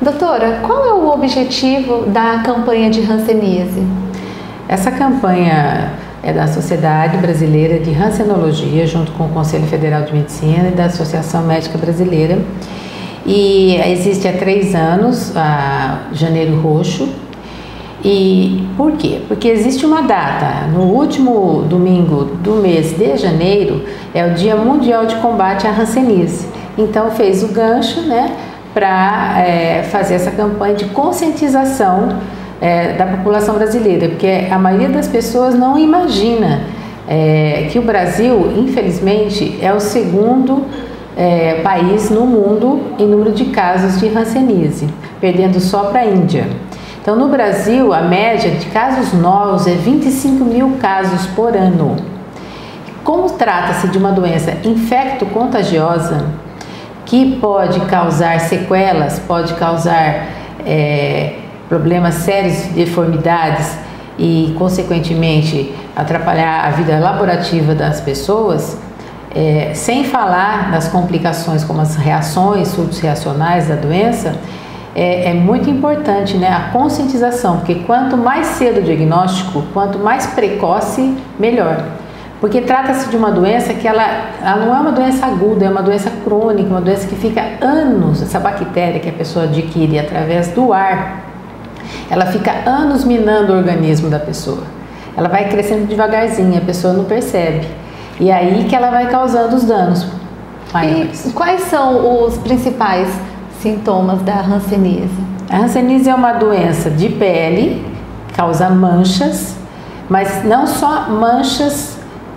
Doutora, qual é o objetivo da campanha de hanseníase? Essa campanha é da Sociedade Brasileira de Hansenologia, junto com o Conselho Federal de Medicina e da Associação Médica Brasileira. E existe há 3 anos, a Janeiro Roxo. E por quê? Porque existe uma data, no último domingo do mês de janeiro, é o Dia Mundial de Combate à Hanseníase. Então fez o gancho, né, para fazer essa campanha de conscientização da população brasileira, porque a maioria das pessoas não imagina que o Brasil, infelizmente, é o segundo país no mundo em número de casos de hanseníase, perdendo só para a Índia. Então, no Brasil, a média de casos novos é 25 mil casos por ano. Como trata-se de uma doença infecto-contagiosa, que pode causar sequelas, pode causar problemas sérios de deformidades e, consequentemente, atrapalhar a vida laborativa das pessoas, sem falar das complicações como as reações, surtos reacionais da doença, é muito importante, né, a conscientização, porque quanto mais cedo o diagnóstico, quanto mais precoce, melhor. Porque trata-se de uma doença que ela não é uma doença aguda, é uma doença crônica, uma doença que fica anos, essa bactéria que a pessoa adquire através do ar, ela fica anos minando o organismo da pessoa. Ela vai crescendo devagarzinho, a pessoa não percebe. E aí que ela vai causando os danos maiores. E quais são os principais sintomas da hanseníase? A hanseníase é uma doença de pele, causa manchas, mas não só manchas,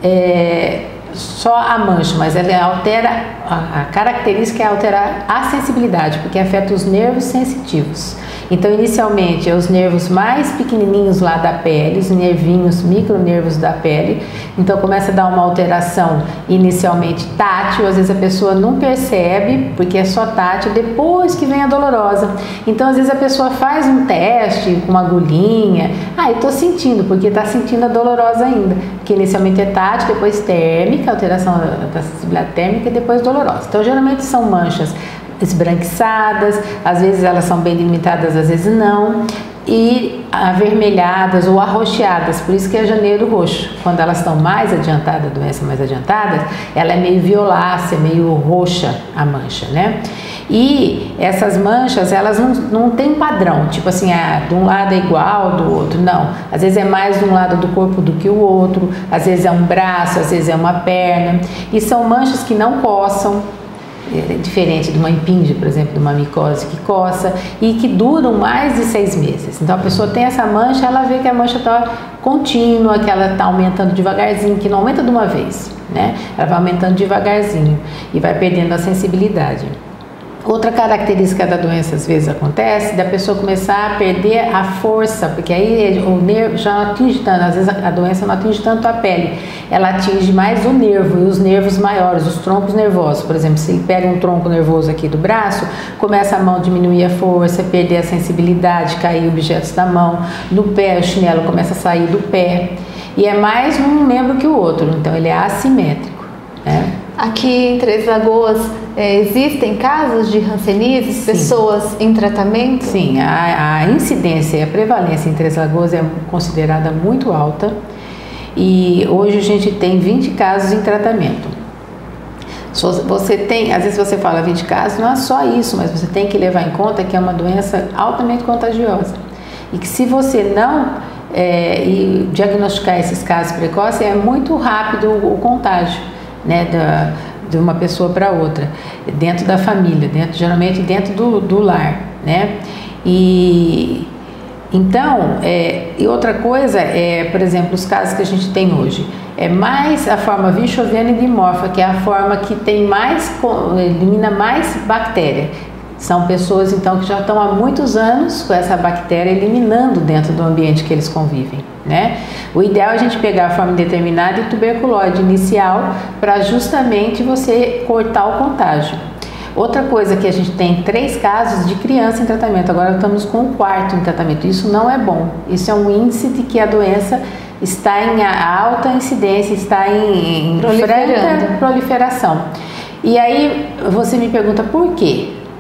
só a mancha, mas ela altera, a característica é alterar a sensibilidade, porque afeta os nervos sensitivos. Então, inicialmente, é os nervos mais pequenininhos lá da pele, os nervinhos, micronervos da pele. Então, começa a dar uma alteração inicialmente tátil, às vezes a pessoa não percebe, porque é só tátil, depois que vem a dolorosa. Então, às vezes a pessoa faz um teste com uma agulhinha, eu tô sentindo, porque tá sentindo a dolorosa ainda, porque inicialmente é tátil, depois térmica, alteração da sensibilidade térmica e depois dolorosa. Então, geralmente são manchas esbranquiçadas, às vezes elas são bem delimitadas, às vezes não, e avermelhadas ou arroxeadas, por isso que é janeiro roxo. Quando elas estão mais adiantadas, a doença mais adiantada, ela é meio violácea, meio roxa a mancha, né? E essas manchas, elas não têm padrão, tipo assim, de um lado é igual do outro, não. Às vezes é mais de um lado do corpo do que o outro, às vezes é um braço, às vezes é uma perna, e são manchas que não coçam, diferente de uma impinge, por exemplo, de uma micose que coça, e que duram mais de 6 meses. Então a pessoa tem essa mancha, ela vê que a mancha está contínua, que ela está aumentando devagarzinho, que não aumenta de uma vez, né? Ela vai aumentando devagarzinho e vai perdendo a sensibilidade. Outra característica da doença, às vezes, acontece da pessoa começar a perder a força, porque aí o nervo já não atinge tanto, às vezes a doença não atinge tanto a pele, ela atinge mais o nervo e os nervos maiores, os troncos nervosos. Por exemplo, se ele pega um tronco nervoso aqui do braço, começa a mão a diminuir a força, perder a sensibilidade, cair objetos da mão, no pé, o chinelo começa a sair do pé, e é mais um membro que o outro, então ele é assimétrico, né? Aqui em Três Lagoas existem casos de hanseníase, Sim. Pessoas em tratamento? Sim, a incidência e a prevalência em Três Lagoas é considerada muito alta e hoje a gente tem 20 casos em tratamento. Você tem, às vezes você fala 20 casos, não é só isso, mas você tem que levar em conta que é uma doença altamente contagiosa e que se você não diagnosticar esses casos precoces, é muito rápido o contágio, né, de uma pessoa para outra, dentro da família, geralmente dentro do lar, né? E então, e outra coisa por exemplo, os casos que a gente tem hoje, é mais a forma vinchoviana e dimorfa, que é a forma que tem elimina mais bactéria. São pessoas, então, que já estão há muitos anos com essa bactéria eliminando dentro do ambiente que eles convivem, né? O ideal é a gente pegar a forma indeterminada e tuberculose inicial para justamente você cortar o contágio. Outra coisa que a gente tem 3 casos de criança em tratamento, agora estamos com o 4º em tratamento. Isso não é bom, isso é um índice de que a doença está em alta incidência, está em franca proliferação. E aí você me pergunta por quê?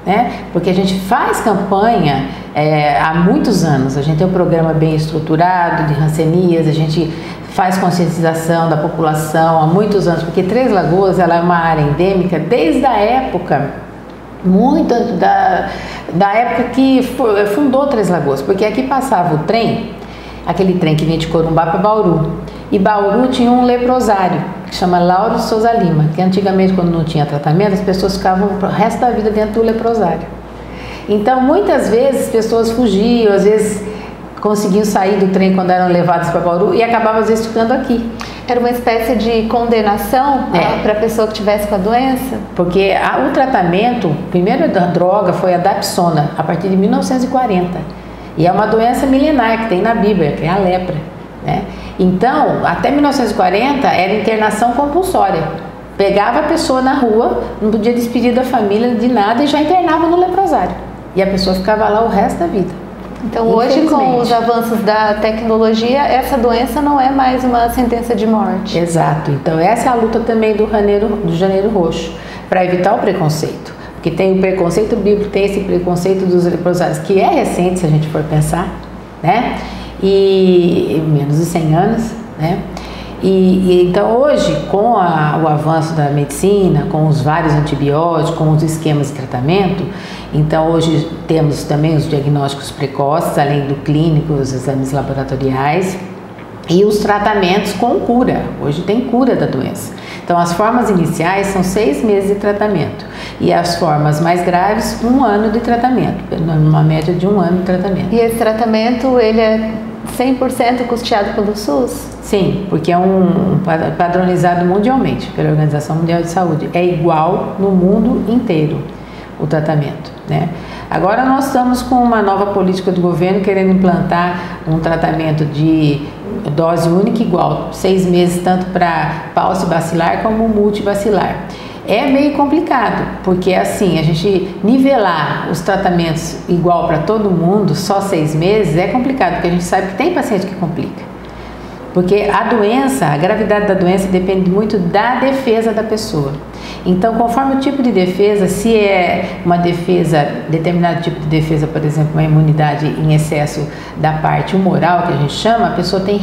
né? Porque a gente faz campanha há muitos anos, a gente tem um programa bem estruturado de hanseníase, a gente faz conscientização da população há muitos anos, porque Três Lagoas ela é uma área endêmica desde a época, muito da época que fundou Três Lagoas, porque aqui passava o trem, aquele trem que vinha de Corumbá para Bauru, e Bauru tinha um leprosário, que chama Lauro de Souza Lima, que antigamente quando não tinha tratamento, as pessoas ficavam o resto da vida dentro do leprosário. Então muitas vezes as pessoas fugiam, às vezes conseguiam sair do trem quando eram levadas para Bauru e acabavam às vezes ficando aqui. Era uma espécie de condenação para a pessoa que tivesse com a doença? Porque o tratamento, primeiro da droga foi a Dapsona, a partir de 1940. E é uma doença milenar que tem na Bíblia, que é a lepra, né? Então, até 1940 era internação compulsória. Pegava a pessoa na rua, não podia despedir da família de nada e já internava no leprosário. E a pessoa ficava lá o resto da vida. Então hoje, com os avanços da tecnologia, essa doença não é mais uma sentença de morte. Exato. Então essa é a luta também do Janeiro Roxo, para evitar o preconceito. Porque tem o preconceito bíblico, tem esse preconceito dos leprosários, que é recente se a gente for pensar, né? E menos de 100 anos, né? Então hoje, com o avanço da medicina, com os vários antibióticos, com os esquemas de tratamento, então hoje temos também os diagnósticos precoces, além do clínico, os exames laboratoriais e os tratamentos com cura. Hoje tem cura da doença. Então as formas iniciais são 6 meses de tratamento e as formas mais graves 1 ano de tratamento, numa média de 1 ano de tratamento. E esse tratamento ele é 100% custeado pelo SUS? Sim, porque é padronizado mundialmente pela Organização Mundial de Saúde. É igual no mundo inteiro o tratamento, né? Agora nós estamos com uma nova política do governo querendo implantar um tratamento de dose única igual, 6 meses tanto para pauci bacilar como multibacilar. É meio complicado, porque assim, a gente nivelar os tratamentos igual para todo mundo, só 6 meses, é complicado, porque a gente sabe que tem paciente que complica. Porque a doença, a gravidade da doença depende muito da defesa da pessoa. Então, conforme o tipo de defesa, se é uma defesa, determinado tipo de defesa, por exemplo, uma imunidade em excesso da parte humoral, que a gente chama, a pessoa tem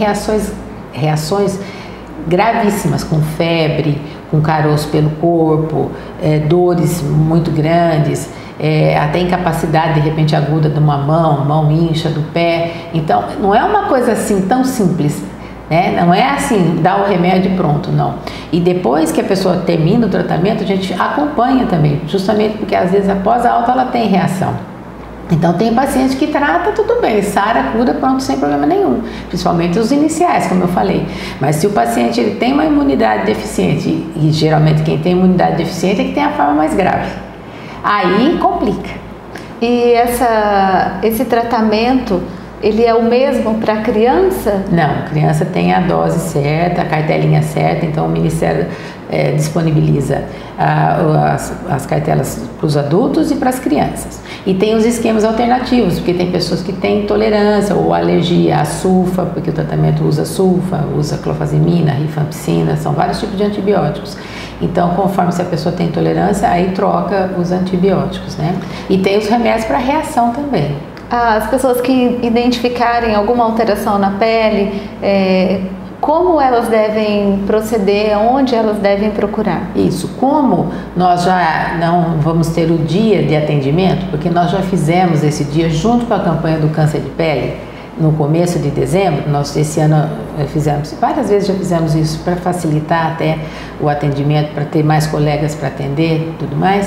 reações gravíssimas, com febre, com caroço pelo corpo, dores muito grandes, até incapacidade de repente aguda de uma mão incha do pé. Então, não é uma coisa assim tão simples, né? Não é assim, dá o remédio e pronto, não. E depois que a pessoa termina o tratamento, a gente acompanha também, justamente porque às vezes após a alta ela tem reação. Então tem paciente que trata, tudo bem, sara, cura, pronto, sem problema nenhum, principalmente os iniciais, como eu falei. Mas se o paciente ele tem uma imunidade deficiente, e geralmente quem tem imunidade deficiente é que tem a forma mais grave, aí complica. E esse tratamento, ele é o mesmo para criança? Não, criança tem a dose certa, a cartelinha certa, então o Ministério disponibiliza as cartelas para os adultos e para as crianças. E tem os esquemas alternativos, porque tem pessoas que têm intolerância ou alergia à sulfa, porque o tratamento usa sulfa, usa clofazimina, rifampicina, são vários tipos de antibióticos. Então, conforme se a pessoa tem intolerância, aí troca os antibióticos, né? E tem os remédios para reação também. As pessoas que identificarem alguma alteração na pele, como elas devem proceder, onde elas devem procurar? Isso, como nós já não vamos ter o dia de atendimento, porque nós já fizemos esse dia junto com a campanha do câncer de pele, no começo de dezembro, nós esse ano fizemos, várias vezes já fizemos isso para facilitar até o atendimento, para ter mais colegas para atender e tudo mais.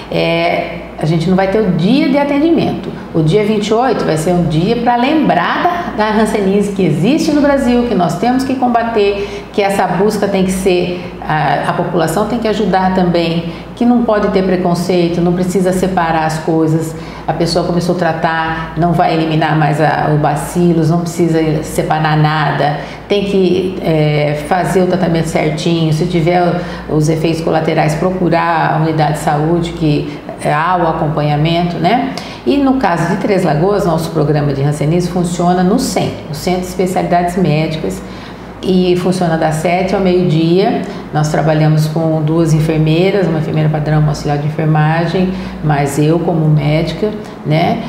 A gente não vai ter o dia de atendimento. O dia 28 vai ser um dia para lembrar da hanseníase que existe no Brasil, que nós temos que combater, que essa busca tem que ser, a população tem que ajudar também, que não pode ter preconceito, não precisa separar as coisas. A pessoa começou a tratar, não vai eliminar mais o bacilos, não precisa separar nada, tem que fazer o tratamento certinho. Se tiver os efeitos colaterais, procurar a unidade de saúde que há o acompanhamento, né? E no caso de Três Lagoas, nosso programa de hanseníase funciona no CEM, no Centro de Especialidades Médicas, e funciona das 7 ao meio-dia. Nós trabalhamos com 2 enfermeiras, uma enfermeira padrão, uma auxiliar de enfermagem, mais eu como médica, né?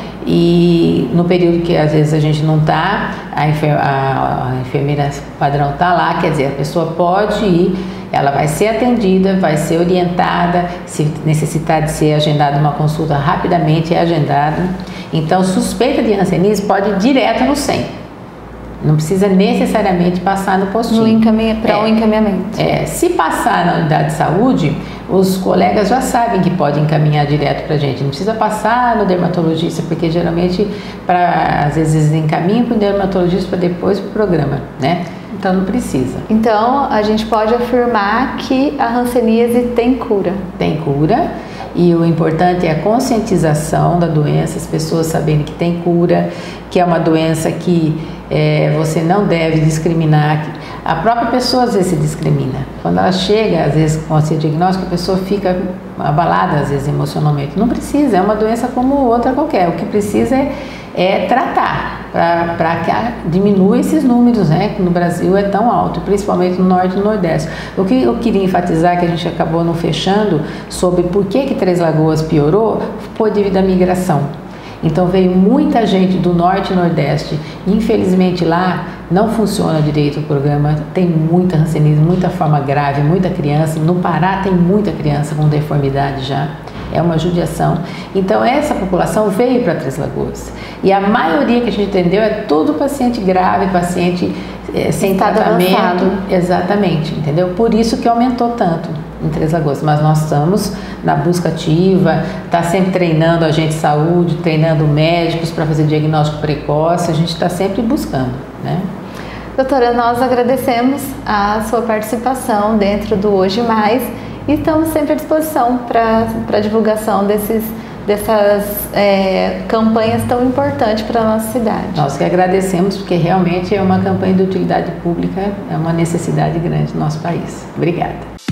E no período que às vezes a gente não está, a enfermeira padrão está lá, quer dizer, a pessoa pode ir, ela vai ser atendida, vai ser orientada, se necessitar de ser agendada uma consulta, rapidamente é agendada. Então, suspeita de hanseníase pode ir direto no 100. Não precisa necessariamente passar no postinho. Para o encaminhamento. Se passar na unidade de saúde, os colegas já sabem que pode encaminhar direto para a gente. Não precisa passar no dermatologista, porque geralmente, às vezes, encaminham para o dermatologista para depois para o programa, né? Então não precisa. Então a gente pode afirmar que a hanseníase tem cura. Tem cura. E o importante é a conscientização da doença, as pessoas saberem que tem cura, que é uma doença que você não deve discriminar. A própria pessoa às vezes se discrimina. Quando ela chega, às vezes com esse diagnóstico, a pessoa fica abalada, às vezes emocionalmente. Não precisa, é uma doença como outra qualquer. O que precisa é tratar, para que diminua esses números, né, que no Brasil é tão alto, principalmente no Norte e no Nordeste. O que eu queria enfatizar, que a gente acabou não fechando, sobre por que Três Lagoas piorou, foi devido à migração. Então veio muita gente do Norte e Nordeste, infelizmente lá não funciona direito o programa, tem muita hanseníase, muita forma grave, muita criança, no Pará tem muita criança com deformidade já. É uma judiação. Então essa população veio para Três Lagoas. E a maioria que a gente entendeu é tudo paciente grave, paciente sem tratamento. Avançado. Exatamente, entendeu? Por isso que aumentou tanto em Três Lagoas. Mas nós estamos na busca ativa, está sempre treinando agente de saúde, treinando médicos para fazer diagnóstico precoce, a gente está sempre buscando, né? Doutora, nós agradecemos a sua participação dentro do Hoje Mais e estamos sempre à disposição para a divulgação dessas campanhas tão importantes para a nossa cidade. Nós que agradecemos, porque realmente é uma campanha de utilidade pública, é uma necessidade grande no nosso país. Obrigada.